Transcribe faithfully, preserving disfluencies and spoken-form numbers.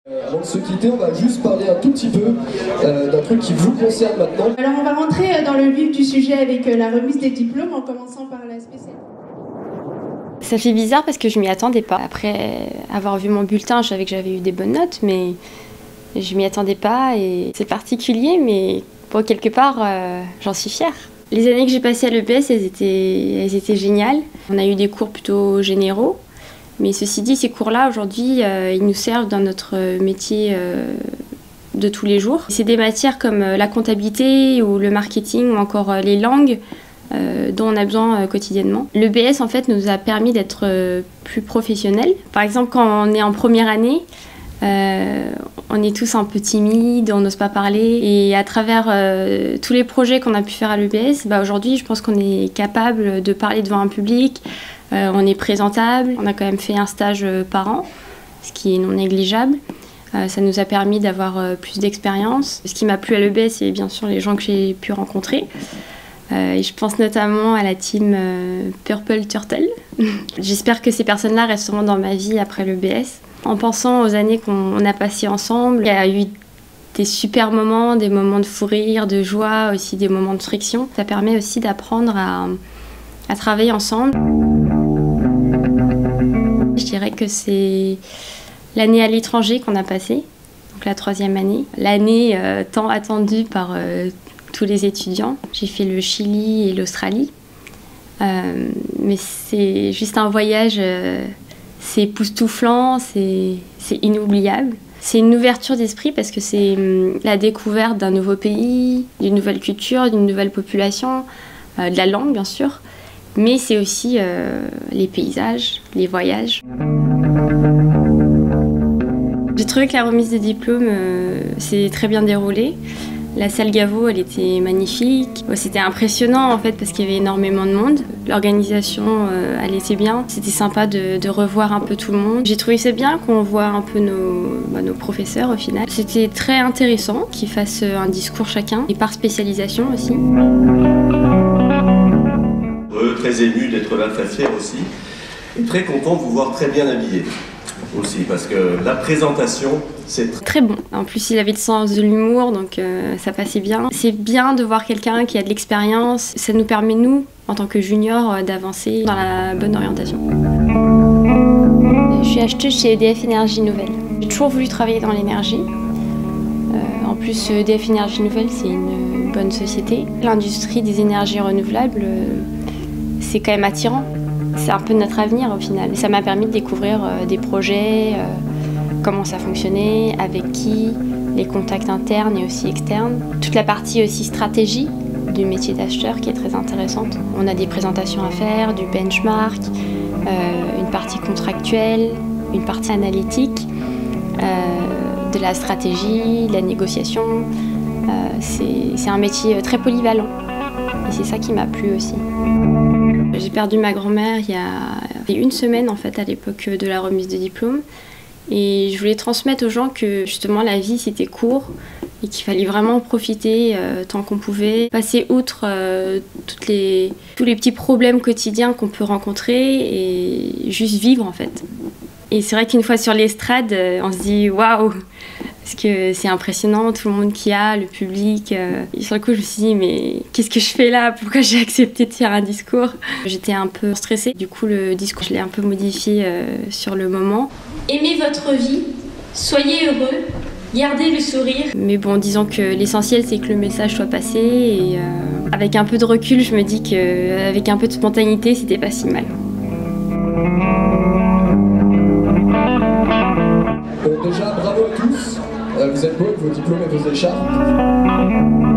Avant de se quitter, on va juste parler un tout petit peu euh, d'un truc qui vous concerne maintenant. Alors on va rentrer dans le vif du sujet avec la remise des diplômes en commençant par la spécialité. Ça fait bizarre parce que je m'y attendais pas. Après avoir vu mon bulletin, je savais que j'avais eu des bonnes notes, mais je m'y attendais pas et c'est particulier, mais bon, quelque part, euh, j'en suis fière. Les années que j'ai passées à l'E P S, elles étaient, elles étaient géniales. On a eu des cours plutôt généraux. Mais ceci dit, ces cours-là, aujourd'hui, euh, ils nous servent dans notre métier euh, de tous les jours. C'est des matières comme la comptabilité ou le marketing ou encore euh, les langues euh, dont on a besoin euh, quotidiennement. L'E B S, en fait, nous a permis d'être euh, plus professionnels. Par exemple, quand on est en première année, euh, on est tous un peu timides, on n'ose pas parler. Et à travers euh, tous les projets qu'on a pu faire à l'E B S, bah, aujourd'hui, je pense qu'on est capable de parler devant un public. Euh, on est présentable, on a quand même fait un stage euh, par an, ce qui est non négligeable. Euh, ça nous a permis d'avoir euh, plus d'expérience. Ce qui m'a plu à l'E B S, c'est bien sûr les gens que j'ai pu rencontrer. Euh, et je pense notamment à la team euh, Purple Turtle. J'espère que ces personnes-là resteront dans ma vie après l'E B S. En pensant aux années qu'on a passées ensemble, il y a eu des super moments, des moments de fou rire, de joie, aussi des moments de friction. Ça permet aussi d'apprendre à, à travailler ensemble. Je dirais que c'est l'année à l'étranger qu'on a passée, donc la troisième année. L'année euh, tant attendue par euh, tous les étudiants. J'ai fait le Chili et l'Australie. Euh, mais c'est juste un voyage, euh, c'est époustouflant, c'est, c'est inoubliable. C'est une ouverture d'esprit parce que c'est hum, la découverte d'un nouveau pays, d'une nouvelle culture, d'une nouvelle population, euh, de la langue bien sûr. Mais c'est aussi euh, les paysages, les voyages. J'ai trouvé que la remise des diplômes euh, s'est très bien déroulée. La salle Gaveau, elle était magnifique. C'était impressionnant en fait parce qu'il y avait énormément de monde. L'organisation, euh, elle était bien. C'était sympa de, de revoir un peu tout le monde. J'ai trouvé ça bien qu'on voit un peu nos, bah, nos professeurs au final. C'était très intéressant qu'ils fassent un discours chacun et par spécialisation aussi. Très ému d'être là, très fier aussi, et très content de vous voir très bien habillé aussi, parce que la présentation, c'est très... très bon. En plus, il avait le sens de l'humour, donc euh, ça passait bien. C'est bien de voir quelqu'un qui a de l'expérience. Ça nous permet, nous, en tant que juniors, euh, d'avancer dans la bonne orientation. Je suis acheteuse chez E D F Énergie Nouvelle. J'ai toujours voulu travailler dans l'énergie. Euh, en plus, E D F Énergie Nouvelle, c'est une bonne société. L'industrie des énergies renouvelables, euh, c'est quand même attirant. C'est un peu notre avenir au final. Ça m'a permis de découvrir euh, des projets, euh, comment ça fonctionnait, avec qui, les contacts internes et aussi externes. Toute la partie aussi stratégie du métier d'acheteur qui est très intéressante. On a des présentations à faire, du benchmark, euh, une partie contractuelle, une partie analytique, euh, de la stratégie, de la négociation. Euh, c'est, c'est un métier très polyvalent et c'est ça qui m'a plu aussi. J'ai perdu ma grand-mère il y a une semaine en fait à l'époque de la remise de diplôme et je voulais transmettre aux gens que justement la vie c'était court et qu'il fallait vraiment profiter euh, tant qu'on pouvait, passer outre euh, toutes les, tous les petits problèmes quotidiens qu'on peut rencontrer et juste vivre en fait. Et c'est vrai qu'une fois sur l'estrade, on se dit waouh, parce que c'est impressionnant, tout le monde qu'il y a, le public. Euh, et sur le coup, je me suis dit, mais qu'est-ce que je fais là? Pourquoi j'ai accepté de faire un discours? J'étais un peu stressée. Du coup, le discours, je l'ai un peu modifié euh, sur le moment. Aimez votre vie, soyez heureux, gardez le sourire. Mais bon, disons que l'essentiel, c'est que le message soit passé. Et euh, avec un peu de recul, je me dis qu'avec un peu de spontanéité, c'était pas si mal. Bon, déjà, bravo à tous. Vous êtes beaux avec vos diplômes et vos écharpes.